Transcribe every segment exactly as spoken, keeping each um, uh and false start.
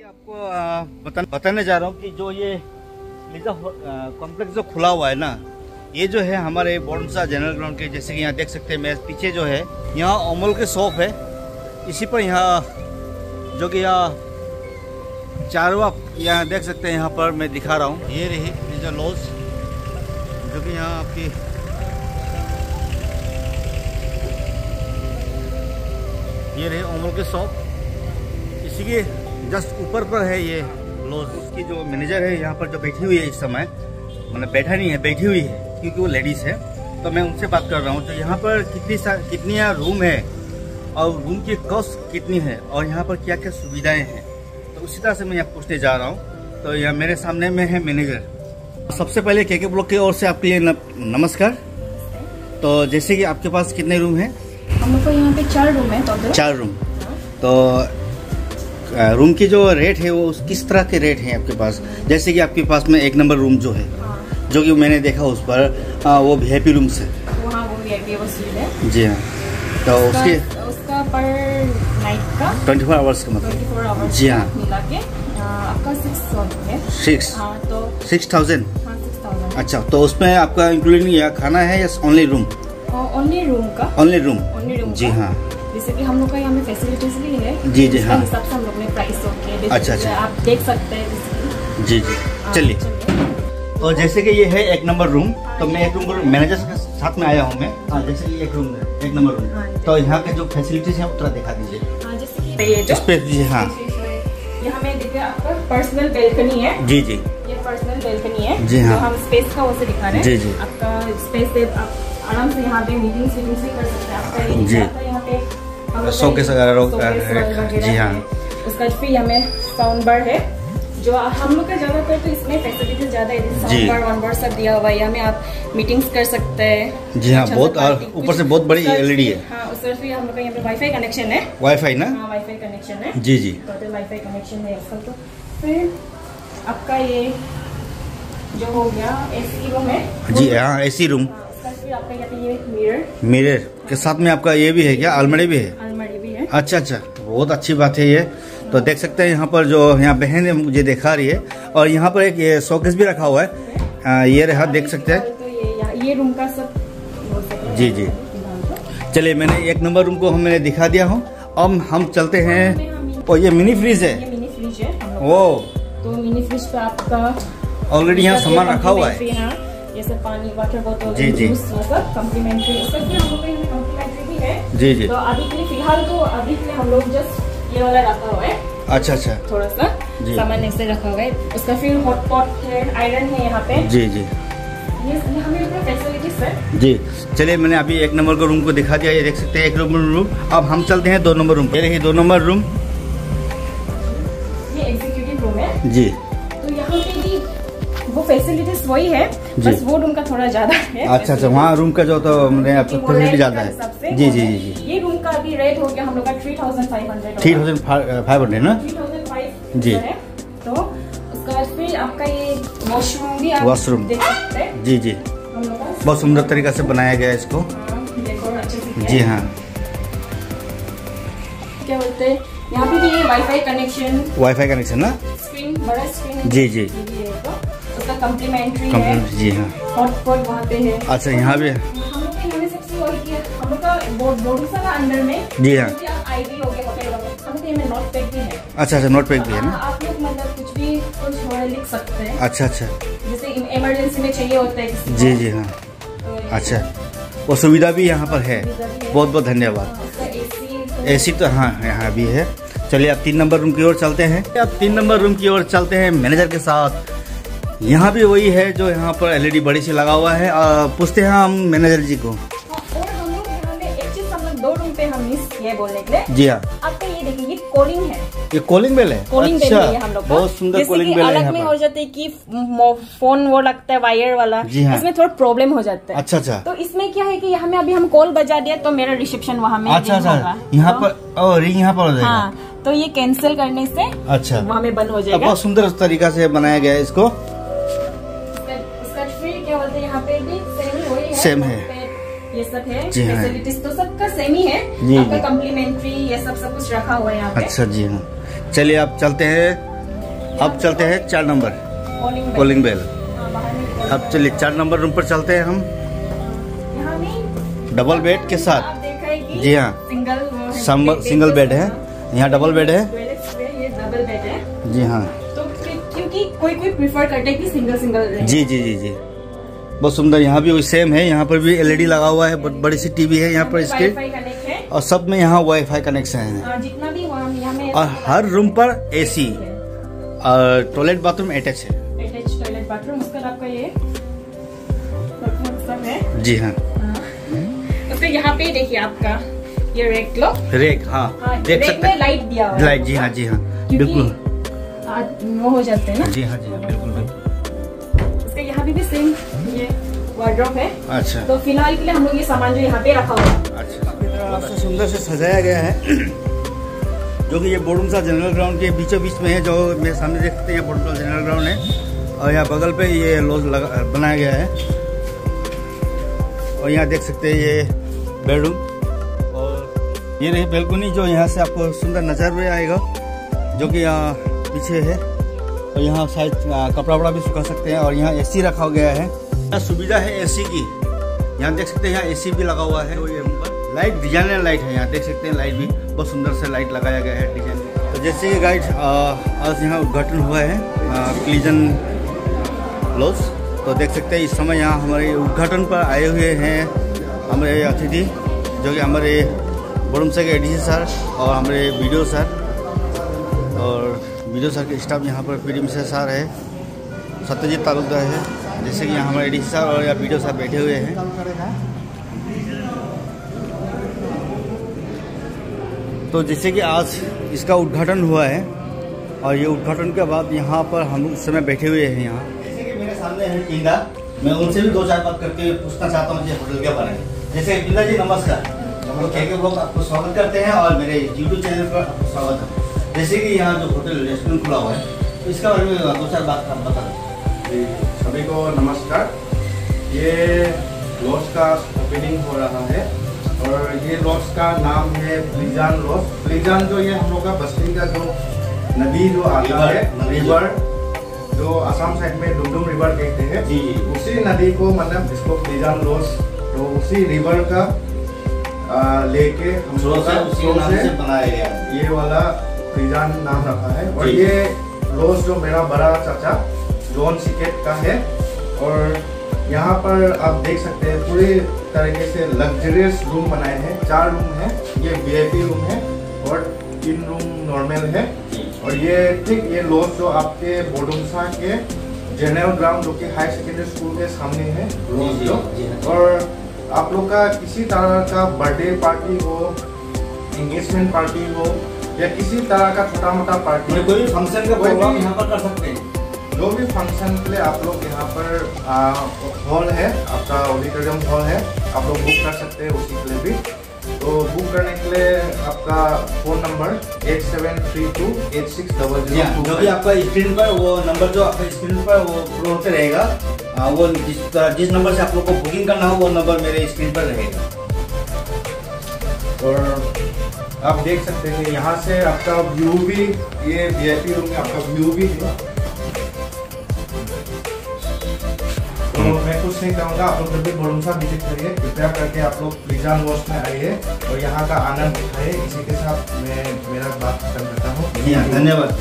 आपको बता, बताने जा रहा हूँ कि जो ये लिजा कॉम्प्लेक्स जो खुला हुआ है ना, ये जो है हमारे बोडनसा जनरल ग्राउंड के, जैसे कि यहाँ देख सकते हैं मेरे पीछे जो है यहाँ अमूल के शॉप है। इसी पर यहाँ जो कि यहाँ चारवा यहाँ देख सकते हैं, यहाँ पर मैं दिखा रहा हूँ। ये रही लिजा लॉज जो कि यहाँ आपकी ये रहे अमूल के शॉप, इसी के जस्ट ऊपर पर है ये लॉज। उसकी जो मैनेजर है यहाँ पर जो बैठी हुई है इस समय, मतलब बैठा नहीं है, बैठी हुई है क्योंकि वो लेडीज है, तो मैं उनसे बात कर रहा हूँ। तो यहाँ पर कितनी कितनी रूम है और रूम की कॉस्ट कितनी है और यहाँ पर क्या क्या सुविधाएं हैं, तो उसी तरह से मैं यहाँ पूछने जा रहा हूँ। तो यहाँ मेरे सामने में है मैनेजर। सबसे पहले के के ब्लॉक की ओर से आपके लिए नमस्कार। तो जैसे कि आपके पास कितने रूम है? हम लोग को यहाँ पे चार रूम है टोटल। चार रूम। तो रूम की जो रेट है वो किस तरह के रेट हैं आपके पास? जैसे कि आपके पास में एक नंबर रूम जो है, हाँ। जो कि मैंने देखा उस पर आ, वो वी आई पी रूम से, वहाँ वो वी आई पी वो सुविधा है। जी हाँ। तो उसका, उसके उसका पर नाइट का ट्वेंटी फोर आवर्स का मतलब ट्वेंटी फोर आवर्स जी हाँ मिला के आपका सिक्स थाउजेंड है। सिक्स हाँ तो सिक्स थाउजेंड हाँ सिक्स थाउजेंड। अच्छा, तो उसमें आपका इंक्लूडिंग या खाना है या ओनली रूम? ओनली रूम का ओनली रूम ओनली रूम जी हाँ। जैसे कि हम लोग का यहाँ में फैसिलिटीज भी है जी जी हाँ। हिसाब से हम लोग ने प्राइस ओके अच्छा अच्छा आप देख सकते हैं। जी जी चलिए। तो जैसे कि ये है एक नंबर रूम, तो मैं एक रूम मैनेजर के साथ में आया हूँ मैं। हाँ, जैसे कि एक रूम है, एक नंबर रूम, तो यहाँ के जो फैसिलिटीज है उतना दिखा दीजिए। हाँ, जैसे कि ये जो स्पेस जी हाँ, यहाँ में देखिए आपका पर्सनल बेल्कनी है। जी जी ये पर्सनल बेल्कनी है जी हाँ। हम स्पेस का वैसे दिखा रहे हैं जी जी। आपका स्पेस से आप आराम से यहाँ पे मीटिंग्स वीटिंग्स भी कर सकते हैं। आपका ये जी यहाँ पे शोकेस वगैरह जी हाँ। उसका फिर हमें साउंड बार है जो हम लोग का ज्यादातर तो इसमें फैसिलिटीज ज्यादा है, साउंड बार वन बार सब दिया हुआ है। यहाँ में आप मीटिंग्स कर सकते हैं जी हाँ। बहुत ऊपर से बहुत बड़ी एल ई डी है। हाँ, उसका फिर हम लोग का यहाँ पे वाईफाई कनेक्शन है। वाईफाई ना? हाँ, वाईफाई कनेक्शन है जी जी। टोटल वाईफाई कनेक्शन है इसका। तो फिर आपका ये जो हो गया एसी रूम है जी हाँ, एसी रूम। फिर आपका यहाँ पे ये मिरर मिरर के साथ में आपका ये भी है क्या? अलमारी भी है? अलमारी भी है। अच्छा अच्छा, बहुत अच्छी बात है ये। तो देख सकते हैं यहाँ पर जो यहाँ बहन है मुझे दिखा रही है, और यहाँ पर एक ये शोकेस भी रखा हुआ है। आ, ये रहा देख सकते हैं। तो ये ये रूम का सब जी जी। चलिए, मैंने एक नंबर रूम को हमने दिखा दिया हूँ। अब हम चलते हैं। और ये मिनी फ्रिज है। ये मिनी फ्रिज है वो। तो मिनी फ्रिज पे आपका ऑलरेडी यहाँ सामान रखा हुआ है। ये सब पानी वाटर बोतल जी जी सब कम्प्लीमेंट्री। उसका फिर हम लोग को यहाँ कम्प्लीमेंट्री भी है जी जी। तो अभी के लिए फिलहाल तो अभी के लिए हम लोग जस्ट ये वाला रखा हुआ है। अच्छा अच्छा, थोड़ा सा सामान ऐसे रखा हुआ है। उसका फिर हॉट पॉट है, आयरन है यहाँ पे जी जी। ये हमें अपना फैसिलिटीज है जी। चलिए, मैंने अभी एक नंबर का रूम को दिखा दिया, ये देख सकते हैं एक नंबर रूम। अब हम चलते हैं दो नंबर रूम। ये रही दो नंबर रूम, ये एग्जीक्यूटिव रूम है जी। तो यहाँ पे भी वो फैसिलिटीज वही है, बस वो रूम का थोड़ा ज्यादा है। अच्छा अच्छा, वहाँ रूम का जो तो फैसिलिटी ज्यादा है जी जी जी। ये रूम का अभी रेट हो गया हम लोग का three thousand five hundred three thousand five hundred ना? थ्री थाउजेंड फाइव जी। तो उसका फिर आपका ये वॉशरूम भी आप वॉशरूम देख सकते हैं जी जी। बहुत सुंदर तरीका से बनाया गया है इसको जी हाँ। क्या बोलते हैं यहाँ पे भी ये वाईफाई कनेक्शन वाईफाई कनेक्शन ना? स्क्रीन बड़ा स्क्रीन जी जी। उसका कम्प्लीमेंट्री है जी हाँ। हॉटपॉट वहाँ पे है। अच्छा, यहाँ भी है। हम लोग के यहाँ में सबसे वही किया हम लोग का बोडनसा का अंडर में जी हाँ। आईडी हो गया होटल वगैरह, हम लोग में नोट पैड भी है। अच्छा अच्छा, नोट पैड भी है ना? आप लोग मतलब कुछ भी कुछ थोड़ा लिख सकते हैं। अच्छा अच्छा, जैसे इमरजेंसी में चाहिए होता है जी जी हाँ। अच्छा, वो सुविधा भी यहाँ पर है। बहुत बहुत धन्यवाद। एसी तो हाँ यहाँ भी है। चलिए, अब तीन नंबर रूम की ओर चलते हैं। अब तीन नंबर रूम की ओर चलते हैं मैनेजर के साथ। यहाँ भी वही है जो यहाँ पर एल ई डी बड़ी सी लगा हुआ है। आ, पूछते हैं हम मैनेजर जी को। और हम लोग यहाँ पे एक चीज हम लोग दो रूम पे हम मिस किए बोलने के लिए जी हाँ। आपका ये देखिए, ये कॉलिंग है। ये कॉलिंग बेल है? कॉलिंग बेल है हम लोग। बहुत सुंदर कॉलिंग बेल है। अलग में हो जाता है कि फोन वो लगता है वायर वाला जी हाँ। इसमें थोड़ा प्रॉब्लम हो जाता है। अच्छा अच्छा, तो इसमें क्या है कि हमें अभी हम कॉल बजा दिया तो मेरा रिसेप्शन वहाँ में अच्छा अच्छा यहाँ पर और यहाँ पर हाँ, तो ये कैंसिल करने से अच्छा वहाँ में बंद हो जाएगा। बहुत सुंदर तरीका से बनाया गया है इसको। क्या बोलते हैं यहाँ पे भी सेम ही वही है, सेम है ये सब है फैसिलिटीज तो सबका सेम ही है। आपका कम्प्लीमेंट्री ये सब सब कुछ रखा हुआ है यहाँ पे। अच्छा जी हाँ। चलिए, अब चलते हैं अब चलते हैं चार नंबर कॉलिंग बेल। अब चलिए चार नंबर रूम पर चलते हैं हम। डबल बेड के साथ, जी हाँ, सिंगल सिंगल बेड है, यहाँ डबल बेड है, ये डबल बेड है, जी हाँ। तो क्योंकि कोई कोई प्रिफर करते हैं कि सिंगल सिंगल रहे। जी जी जी जी बहुत सुंदर। यहाँ भी सेम है, यहाँ पर भी एलईडी लगा हुआ है, बड़ी सी टीवी है यहाँ पर इसके, और सब में यहाँ वाईफाई कनेक्शन है, जितना भी वहाँ, और हर रूम पर एसी और टॉयलेट बाथरूम अटैच है। अटैच टॉयलेट बाथरूम, उसका आपका ये सब है, जी हाँ। तो यहाँ पे देखिए आपका ये रेक लो, रेक, हाँ, हाँ देख सकते हैं, लाइट दिया हुआ है, लाइट, जी हाँ जी हाँ बिल्कुल, आज वो हो जाते हैं ना, जी हाँ जी हाँ बिल्कुल बिल्कुल। इसके यहाँ भी, भी सेम ये वार्डरोब है। अच्छा, तो फिलहाल के लिए हम लोग ये सामान जो यहाँ पे रखा हुआ है, अच्छा सुंदर से सजाया गया है, जो कि ये बोडुमसा जनरल ग्राउंड के बीचों बीच में है। जो मेरे सामने देख सकते हैं ये बोडुमसा जनरल ग्राउंड है, और यहाँ बगल पे ये लॉज बनाया गया है, और यहाँ देख सकते हैं ये बेडरूम, और ये रही बैल्कनी जो यहाँ से आपको सुंदर नजर में आएगा, जो कि यहाँ पीछे है, और यहाँ शायद कपड़ा वपड़ा भी सुखा सकते हैं, और यहाँ एसी रखा गया है, यहाँ सुविधा है एसी की, यहाँ देख सकते हैं यहाँ एसी भी लगा हुआ है। तो ये लाइट डिजाइनर लाइट है, यहाँ देख सकते हैं लाइट भी बहुत सुंदर से लाइट लगाया गया है डिजाइन। तो जैसे कि गाइड आज यहाँ उद्घाटन हुआ है क्लीजन लॉज, तो देख सकते हैं इस समय यहाँ हमारे उद्घाटन पर आए हुए हैं हमारे अतिथि, जो कि हमारे बोडुमसा के एडीसी सर और हमारे वीडियो सर, और वीडियो सर के स्टाफ यहाँ पर पी मिश्रा सर है, सत्यजीत तालुकदार है, जैसे कि यहाँ हमारे एडीसी सर और यहाँ वीडियो सर बैठे हुए हैं। तो जैसे कि आज इसका उद्घाटन हुआ है, और ये उद्घाटन के बाद यहाँ पर हम उस समय बैठे हुए हैं यहाँ। जैसे कि मेरे सामने है टींगा, मैं उनसे भी दो चार बात करके पूछना चाहता हूँ ये होटल क्या बना है। जैसे टींगा जी नमस्कार, हम लोग के लोग आपको स्वागत करते हैं और मेरे यूट्यूब चैनल पर आपको स्वागत है। जैसे कि यहाँ जो होटल रेस्टोरेंट खुला हुआ है, तो इसके बारे में दो चार बात आप बता दें। सभी को नमस्कार। ये लॉज का ओपनिंग हो रहा है, और ये लॉज का नाम है प्लीजान लॉज। प्लीजान जो ये हम लोग का बस्ती का जो नदी जो आता है, रिवर जो असम साइड में डुमडुम रिवर कहते हैं, जी उसी नदी को मतलब इसको प्लीजान लॉज, तो उसी रिवर का लेके हम लोग का उसी नाम से बनाया गया ये वाला प्लीजान नाम रखा है। और ये लॉज जो मेरा बड़ा चाचा जॉन सिकेट का है, और यहाँ पर आप देख सकते हैं पूरी तरीके से लग्जरियस रूम बनाए हैं। चार रूम है, ये वीआईपी रूम है और तीन रूम नॉर्मल है। और ये ठीक ये लॉज जो आपके बोडुमसा के जनरल ग्राउंड जो कि हाई सेकेंडरी स्कूल के सामने है लॉज जो, और आप लोग का किसी तरह का बर्थडे पार्टी हो, एंगेजमेंट पार्टी हो, या किसी तरह का छोटा मोटा पार्टी, कोई भी फंक्शन का प्रोग्राम यहाँ पर कर सकते हैं। जो भी फंक्शन के लिए आप लोग यहाँ पर हॉल है, आपका ऑडिटोरियम हॉल है, आप लोग बुक कर सकते हैं उसी के लिए भी। तो बुक करने के लिए आपका phone number eight seven three two eight six double zero, जो भी आपका स्क्रीन पर वो नंबर जो आपका स्क्रीन पर वो प्रो होते रहेगा, आ, वो जिस जिस नंबर से आप लोग को बुकिंग करना हो वो नंबर मेरे स्क्रीन पर रहेगा। और आप देख सकते हैं यहाँ से आपका व्यू भी, ये वीआईपी रूम में आपका व्यू भी है। तो मैं कुछ नहीं कहूँगा, आप लोग जब भी बोडुमसा विजिट करिए कृपया करके आप लोग प्लीजान लॉज में आइए और यहाँ का आनंद उठाइए। इसी के साथ मैं मेरा बात खत्म करता हूँ। धन्यवाद।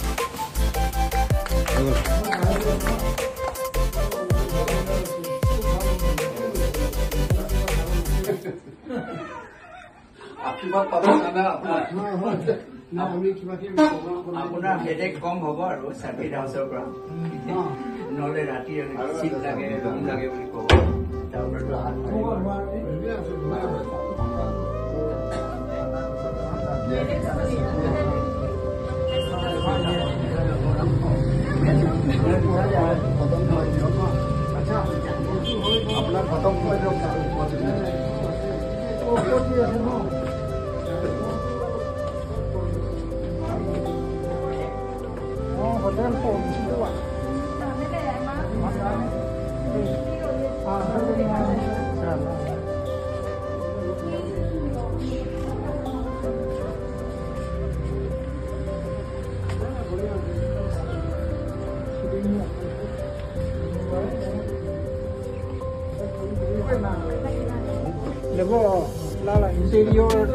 आपकी बात पता ना আপোনাৰ হেডেক কম হ'ব আৰু চাৰ্কিট হাউচৰ পৰা, নহ'লে ৰাতি চিট লাগে লাগে বুলি ক'ব, তাৰ ওপৰতো হাত আপোনাৰ খতম হৈ যাওক। hotel phone itu pak. Interior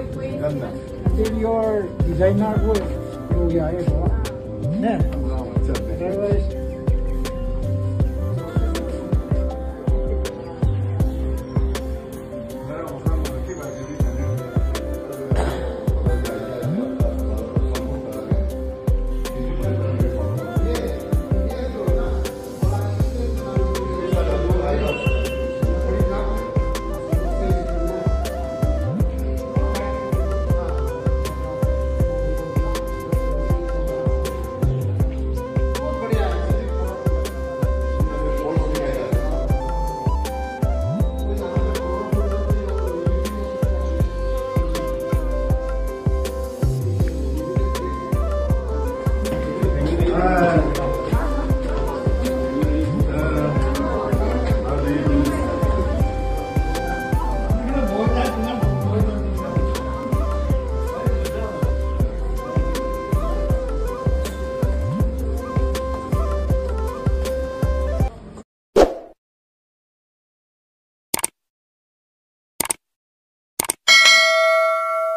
interior designer को हो गया है वो, ने? अदरवाइज